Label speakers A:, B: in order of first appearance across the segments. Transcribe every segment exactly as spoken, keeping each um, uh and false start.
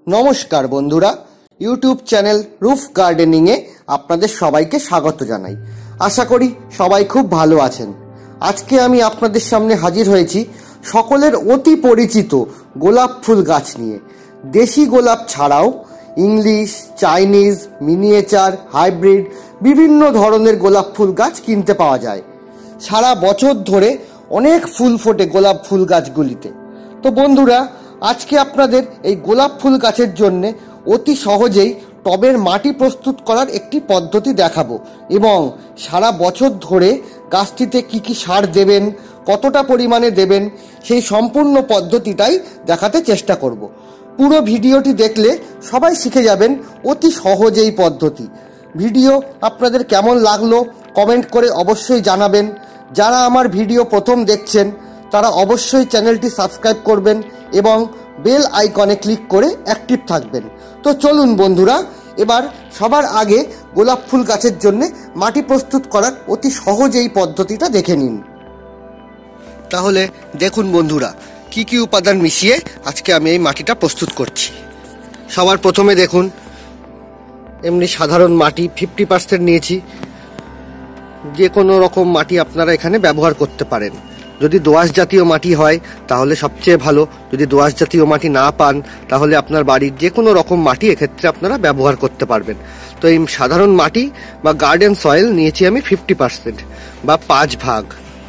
A: নমস্কার বন্ধুরা, YouTube channel roof gardening এ আপনাদের সবাইকে স্বাগত জানাই। আশা করি সবাই খুব ভালো আছেন। আজকে আমি আপনাদের সামনে হাজির হয়েছি সকলের অতি পরিচিত গোলাপ ফুল গাছ নিয়ে। দেশি গোলাপ ছাড়াও ইংলিশ, চাইনিজ, মিনিয়েচার, হাইব্রিড বিভিন্ন ধরনের গোলাপ ফুল গাছ কিনতে পাওয়া যায়। সারা বছর ধরে অনেক ফুল ফোটে গোলাপ ফুল গাছগুলিতে। তো বন্ধুরা, আজকে আপনাদের এই গোলাপ ফুল গাছের জন্য অতি সহজেই টবের মাটি প্রস্তুত করার একটি পদ্ধতি দেখাবো এবং সারা বছর ধরে গাছটিতে কি কি সার দেবেন, কতটা পরিমাণে দেবেন, সেই সম্পূর্ণ পদ্ধতিটাই দেখাতে চেষ্টা করব। পুরো ভিডিওটি দেখলে সবাই শিখে যাবেন অতি সহজ এই পদ্ধতি। ভিডিও আপনাদের কেমন লাগলো কমেন্ট করে অবশ্যই জানাবেন। যারা আমার ভিডিও প্রথম দেখছেন তারা অবশ্যই চ্যানেলটি সাবস্ক্রাইব করবেন এবং বেল আইকনে ক্লিক করে অ্যাক্টিভ থাকবেন। তো চলুন বন্ধুরা, এবার সবার আগে গোলাপ ফুল গাছের জন্য মাটি প্রস্তুত করার অতি সহজ এই পদ্ধতিটা দেখে নিন। তাহলে দেখুন বন্ধুরা, কি কি উপাদান মিশিয়ে আজকে আমি এই মাটিটা প্রস্তুত করছি। সবার প্রথমে দেখুন, এমনি সাধারণ মাটি ফিফটি পার্সেন্ট নিয়েছি। যে কোনো রকম মাটি আপনারা এখানে ব্যবহার করতে পারেন। যদি দোআঁশ জাতীয় মাটি হয় তাহলে সবচেয়ে ভালো। যদি দোআঁশ জাতীয় মাটি না পান তাহলে আপনার বাড়ির যে কোনো রকম মাটি এক্ষেত্রে আপনারা ব্যবহার করতে পারবেন। তো এই সাধারণ মাটি বা গার্ডেন সয়েল নিয়েছি আমি ফিফটি পার্সেন্ট বা পাঁচ ভাগ।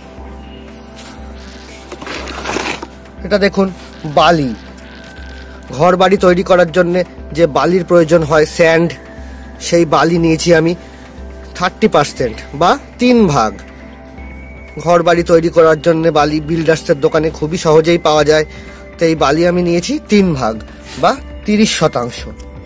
A: এটা দেখুন বালি, ঘর বাড়ি তৈরি করার জন্য যে বালির প্রয়োজন হয় স্যান্ড, সেই বালি নিয়েছি আমি থার্টি পার্সেন্ট বা তিন ভাগ। ঘর বাড়ি তৈরি করার জন্য বালি বিল্ডার্সের দোকানে খুবই সহজেই পাওয়া যায়। তো এই বালি আমি নিয়েছি তিন ভাগ বা তিরিশ শতাংশ।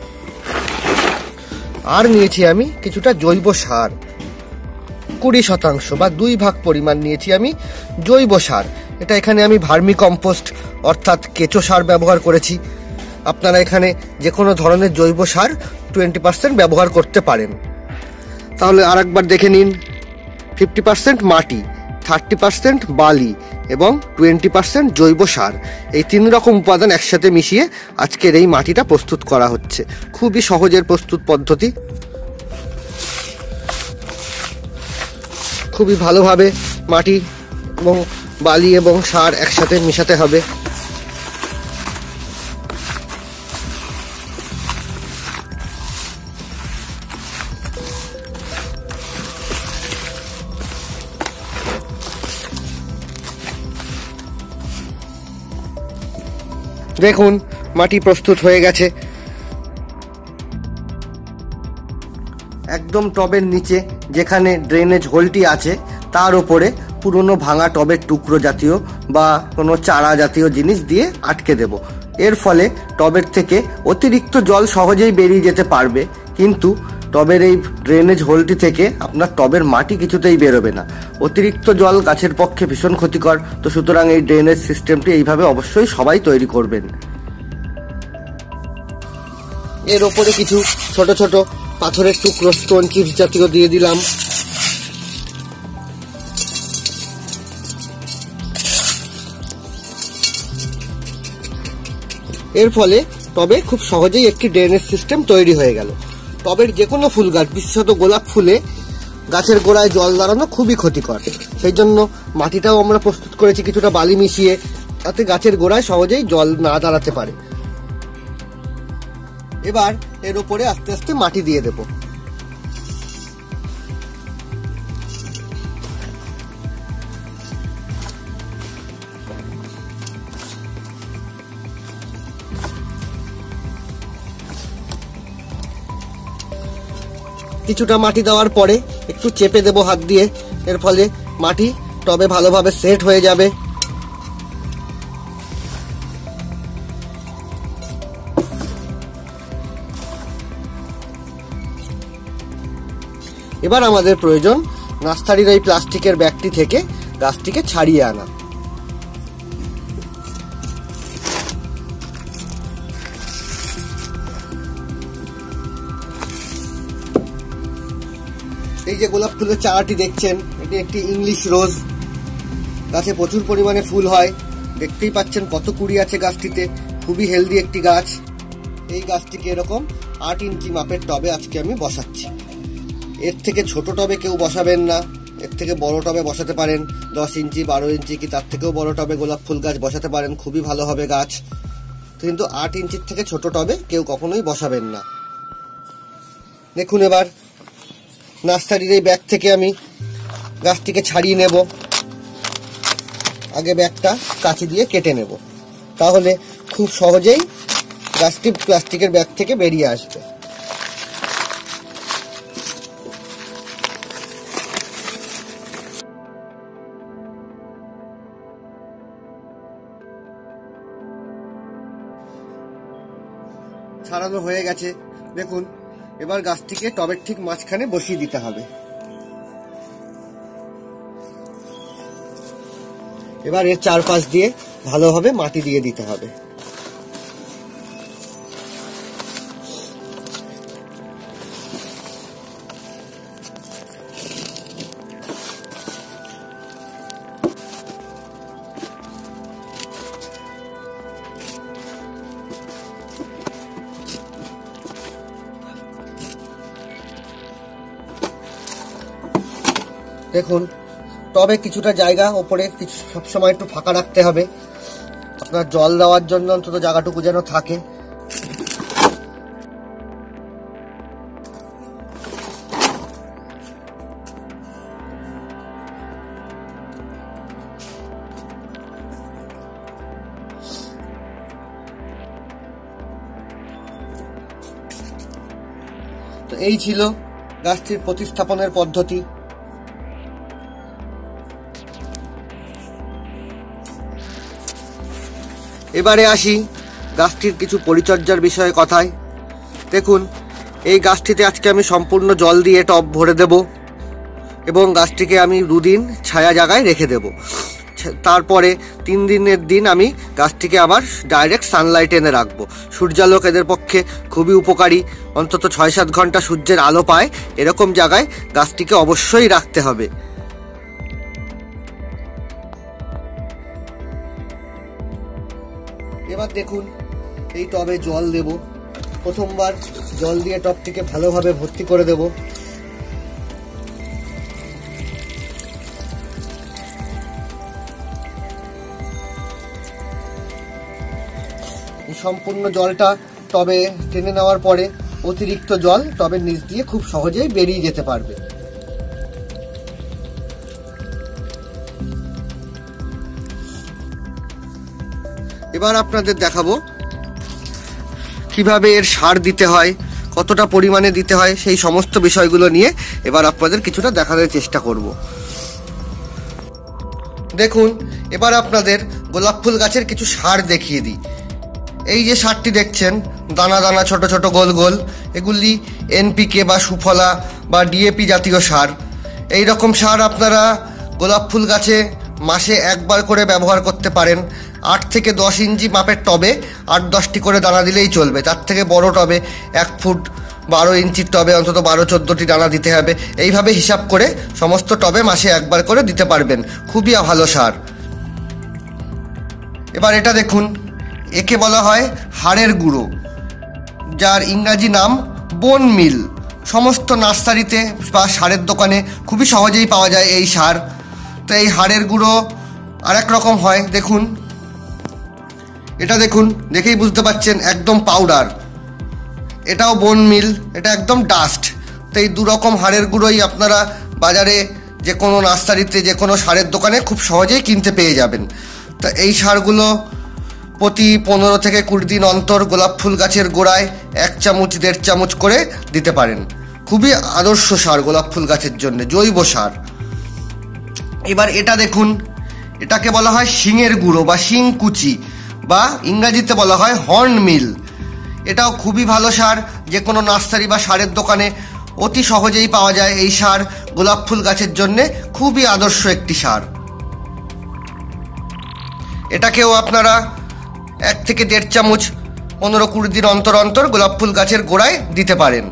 A: আর নিয়েছি আমি কিছুটা জৈব সার কুড়ি শতাংশ বা দুই ভাগ পরিমাণ নিয়েছি আমি জৈব সার। এটা এখানে আমি ভার্মি কম্পোস্ট অর্থাৎ কেঁচো সার ব্যবহার করেছি। আপনারা এখানে যে কোনো ধরনের জৈব সার টোয়েন্টি পার্সেন্ট ব্যবহার করতে পারেন। তাহলে আর একবার দেখে নিন, ফিফটি পার্সেন্ট মাটি, থার্টি পার্সেন্ট বালি এবং টোয়েন্টি পার্সেন্ট জৈব সার, এই তিন রকম উপাদান একসাথে মিশিয়ে আজকের এই মাটিটা প্রস্তুত করা হচ্ছে। খুবই সহজের প্রস্তুত পদ্ধতি। খুবই ভালোভাবে মাটি এবং বালি এবং সার একসাথে মিশাতে হবে। দেখুন মাটি প্রস্তুত হয়ে গেছে। একদম টবের নিচে যেখানে ড্রেনেজ হোলটি আছে তার উপরে পুরনো ভাঙা টবের টুকরো জাতীয় বা কোনো চারা জাতীয় জিনিস দিয়ে আটকে দেব। এর ফলে টবের থেকে অতিরিক্ত জল সহজেই বেরিয়ে যেতে পারবে, কিন্তু টবের এই ড্রেনেজ হোলটি থেকে আপনার টবের মাটি কিছুতেই বেরোবে না। অতিরিক্ত জল গাছের পক্ষে ভীষণ ক্ষতিকর। তো সুতরাং এই ড্রেনেজ সিস্টেমটি এইভাবে অবশ্যই সবাই তৈরি করবেন। এর ওপরে কিছু ছোট ছোট পাথরের টুকরো স্টোন চিপস জাতীয় দিয়ে দিলাম। এর ফলে টবে খুব সহজেই একটি ড্রেনেজ সিস্টেম তৈরি হয়ে গেল। টবের যে কোনো ফুল গাছ, বিশেষত গোলাপ ফুলে গাছের গোড়ায় জল দাঁড়ানো খুবই ক্ষতিকর। সেই জন্য মাটিটাও আমরা প্রস্তুত করেছি কিছুটা বালি মিশিয়ে, যাতে গাছের গোড়ায় সহজেই জল না দাঁড়াতে পারে। এবার এর উপরে আস্তে আস্তে মাটি দিয়ে দেব। কিছুটা মাটি দেওয়ার পরে একটু চেপে দেব হাত দিয়ে। এর ফলে মাটি টবে ভালোভাবে সেট হয়ে যাবে। এবার আমাদের প্রয়োজন নার্সারির এই প্লাস্টিকের ব্যাগটি থেকে গাছটিকে ছাড়িয়ে আনা। এই যে গোলাপ ফুলের চারাটি দেখছেন, এটি একটি ইংলিশ রোজ। গাছে প্রচুর পরিমাণে ফুল হয়। দেখতেই পাচ্ছেন কত কুড়ি আছে গাছটিতে। খুবই হেলদি একটি গাছ। এই গাছটিকে এরকম আট ইঞ্চি মাপের টবে আজকে আমি বসাচ্ছি। এর থেকে ছোট টবে কেউ বসাবেন না, এর থেকে বড় টবে বসাতে পারেন। দশ ইঞ্চি বারো ইঞ্চি কি তার থেকেও বড় টবে গোলাপ ফুল গাছ বসাতে পারেন, খুবই ভালো হবে গাছ। কিন্তু আট ইঞ্চির থেকে ছোট টবে কেউ কখনোই বসাবেন না। দেখুন এবার নার্সারির এই ব্যাগ থেকে আমি গাছটিকে ছাড়িয়ে নেব। আগে ব্যাগটা কাঁচি দিয়ে কেটে নেব, তাহলে খুব সহজেই গাছটি প্লাস্টিকের ব্যাগ থেকে বেরিয়ে আসবে। ছাড়ানো হয়ে গেছে। দেখুন এবার গাছটিকে টবের ঠিক মাঝখানে বসিয়ে দিতে হবে। এবার এর চারপাশ দিয়ে ভালোভাবে মাটি দিয়ে দিতে হবে। দেখুন টবে কিছুটা জায়গা ওপরে কিছু সবসময় একটু ফাঁকা রাখতে হবে, আপনার জল দেওয়ার জন্য অন্তত জায়গাটুকু যেন থাকে। তো এই ছিল গাছটির প্রতিস্থাপনের পদ্ধতি। এবারে আসি গাছটির কিছু পরিচর্যার বিষয়ে কথায়। দেখুন এই গাছটিতে আজকে আমি সম্পূর্ণ জল দিয়ে টব ভরে দেব এবং গাছটিকে আমি দুদিন ছায়া জায়গায় রেখে দেব। তারপরে তিন দিনের দিন আমি গাছটিকে আবার ডাইরেক্ট সানলাইট এনে রাখবো। সূর্যালোক এদের পক্ষে খুবই উপকারী, অন্তত ছয় সাত ঘন্টা সূর্যের আলো পায় এরকম জায়গায় গাছটিকে অবশ্যই রাখতে হবে। এবার দেখুন এই টবে জল দেব। প্রথমবার জল দিয়ে টবটিকে ভালোভাবে ভর্তি করে দেব। সম্পূর্ণ জলটা টবে টেনে নেওয়ার পরে অতিরিক্ত জল টবের নিচ দিয়ে খুব সহজেই বেরিয়ে যেতে পারবে। এবার আপনাদের দেখাবো কিভাবে এর সার দিতে হয়, কতটা পরিমাণে দিতে হয়, সেই সমস্ত বিষয়গুলো নিয়ে এবার আপনাদের কিছুটা দেখানোর চেষ্টা করব। দেখুন এবার আপনাদের গোলাপ ফুল গাছের কিছু সার দেখিয়ে দিই। এই যে সারটি দেখছেন দানা দানা ছোট ছোট গোল গোল, এগুলি এনপিকে বা সুফলা বা ডিএপি জাতীয় সার। এই রকম সার আপনারা গোলাপ ফুল গাছে মাসে একবার করে ব্যবহার করতে পারেন। আট থেকে দশ ইঞ্চি মাপের টবে আট দশটি করে দানা দিলেই চলবে। তার থেকে বড় টবে এক ফুট বারো ইঞ্চির টবে অন্তত বারো চোদ্দোটি দানা দিতে হবে। এইভাবে হিসাব করে সমস্ত টবে মাসে একবার করে দিতে পারবেন, খুবই ভালো সার। এবার এটা দেখুন, একে বলা হয় হাড়ের গুঁড়ো, যার ইংরাজি নাম বোন মিল। সমস্ত নার্সারিতে বা সারের দোকানে খুবই সহজেই পাওয়া যায় এই সার। তো এই হাড়ের গুঁড়ো আর এক রকম হয়। দেখুন এটা দেখুন, দেখেই বুঝতে পারছেন একদম পাউডার। এটাও বোন মিল, এটা একদম ডাস্ট। তো এই দু রকম হাড়ের গুঁড়োই আপনারা বাজারে যে কোনো নার্সারিতে যে কোনো সারের দোকানে খুব সহজেই কিনতে পেয়ে যাবেন। তা এই সারগুলো প্রতি পনেরো থেকে কুড়ি দিন অন্তর গোলাপ ফুল গাছের গোড়ায় এক চামচ দেড় চামচ করে দিতে পারেন। খুবই আদর্শ সার গোলাপ ফুল গাছের জন্য, জৈব সার। এবার এটা দেখুন, এটাকে বলা হয় শিঙের গুঁড়ো বা শিং কুচি, বা ইংরাজিতে বলা হয় হর্ন মিল। এটাও খুবই ভালো সার, যে কোনো নার্সারি বা সারের দোকানে অতি সহজেই পাওয়া যায়। এই সার গোলাপ ফুল গাছের জন্য খুবই আদর্শ একটি সার। এটাকেও আপনারা এক থেকে দেড় চামচ পনেরো কুড়ি দিন অন্তর অন্তর গোলাপ ফুল গাছের গোড়ায় দিতে পারেন।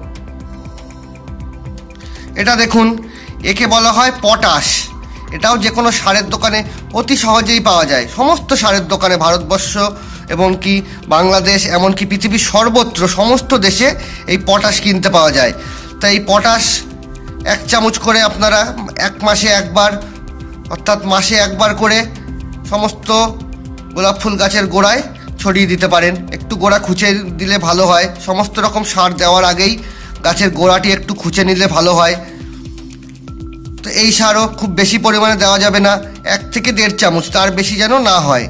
A: এটা দেখুন, একে বলা হয় পটাশ। এটাও যে কোনো সারের দোকানে অতি সহজেই পাওয়া যায়। সমস্ত সারের দোকানে ভারতবর্ষ এবং কি বাংলাদেশ এমনকি পৃথিবীর সর্বত্র সমস্ত দেশে এই পটাশ কিনতে পাওয়া যায়। তাই এই পটাশ এক চামচ করে আপনারা এক মাসে একবার অর্থাৎ মাসে একবার করে সমস্ত গোলাপ ফুল গাছের গোড়ায় ছড়িয়ে দিতে পারেন। একটু গোড়া খুঁচে দিলে ভালো হয়। সমস্ত রকম সার দেওয়ার আগেই গাছের গোড়াটি একটু খুঁচে নিলে ভালো হয়। তো এই সারও খুব বেশি পরিমাণে দেওয়া যাবে না, এক থেকে দেড় চামচ, তার বেশি যেন না হয়।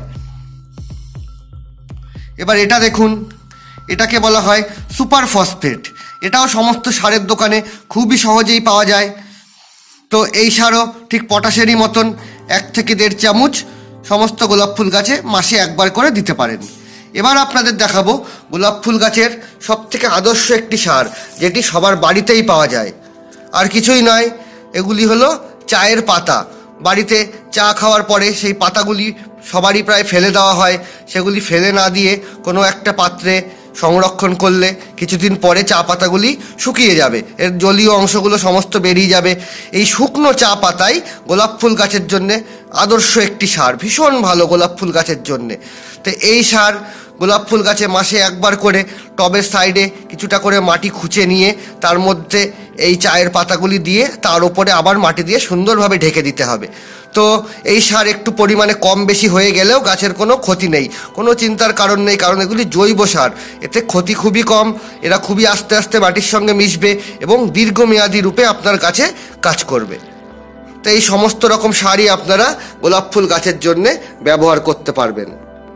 A: এবার এটা দেখুন, এটাকে বলা হয় সুপার ফসফেট। এটাও সমস্ত সারের দোকানে খুবই সহজেই পাওয়া যায়। তো এই সারও ঠিক পটাশেরই মতন এক থেকে দেড় চামচ সমস্ত গোলাপ ফুল গাছে মাসে একবার করে দিতে পারেন। এবার আপনাদের দেখাবো গোলাপ ফুল গাছের সব থেকে আদর্শ একটি সার, যেটি সবার বাড়িতেই পাওয়া যায়। আর কিছুই নয়, এগুলি হলো চায়ের পাতা। বাড়িতে চা খাওয়ার পরে সেই পাতাগুলি সবারই প্রায় ফেলে দেওয়া হয়। সেগুলি ফেলে না দিয়ে কোনো একটা পাত্রে সংরক্ষণ করলে কিছুদিন পরে চা পাতাগুলি শুকিয়ে যাবে, এর জলীয় অংশগুলো সমস্ত বেরিয়ে যাবে। এই শুকনো চা পাতাই গোলাপ ফুল গাছের জন্যে আদর্শ একটি সার, ভীষণ ভালো গোলাপ ফুল গাছের জন্যে। তো এই সার গোলাপ ফুল গাছে মাসে একবার করে টবের সাইডে কিছুটা করে মাটি খুঁচে নিয়ে তার মধ্যে এই চায়ের পাতাগুলি দিয়ে তার উপরে আবার মাটি দিয়ে সুন্দরভাবে ঢেকে দিতে হবে। তো এই সার একটু পরিমাণে কম বেশি হয়ে গেলেও গাছের কোনো ক্ষতি নেই, কোনো চিন্তার কারণ নেই, কারণ এগুলি জৈব সার। এতে ক্ষতি খুবই কম, এরা খুবই আস্তে আস্তে মাটির সঙ্গে মিশবে এবং দীর্ঘমেয়াদী রূপে আপনার গাছে কাজ করবে। তো এই সমস্ত রকম সারই আপনারা গোলাপ ফুল গাছের জন্যে ব্যবহার করতে পারবেন।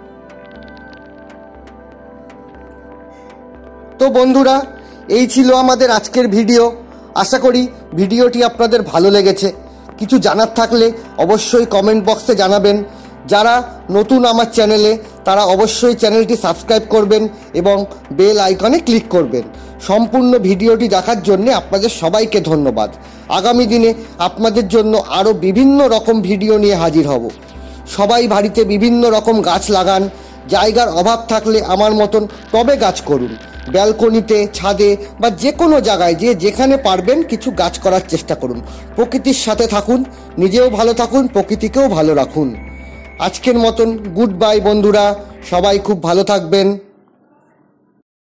A: তো বন্ধুরা, এই ছিল আমাদের আজকের ভিডিও। আশা করি ভিডিওটি আপনাদের ভালো লেগেছে। কিছু জানার থাকলে অবশ্যই কমেন্ট বক্সে জানাবেন। যারা নতুন আমার চ্যানেলে তারা অবশ্যই চ্যানেলটি সাবস্ক্রাইব করবেন এবং বেল আইকনে ক্লিক করবেন। সম্পূর্ণ ভিডিওটি দেখার জন্য আপনাদের সবাইকে ধন্যবাদ। আগামী দিনে আপনাদের জন্য আরও বিভিন্ন রকম ভিডিও নিয়ে হাজির হব। সবাই বাড়িতে বিভিন্ন রকম গাছ লাগান। জায়গার অভাব থাকলে আমার মতন টবে গাছ করুন। ব্যালকনিতে, ছাদে বা যে কোনো জায়গায় যে যেখানে পারবেন কিছু গাছ করার চেষ্টা করুন। প্রকৃতির সাথে থাকুন, নিজেও ভালো থাকুন, প্রকৃতিকেও ভালো রাখুন। আজকের মতন গুড বাই বন্ধুরা, সবাই খুব ভালো থাকবেন।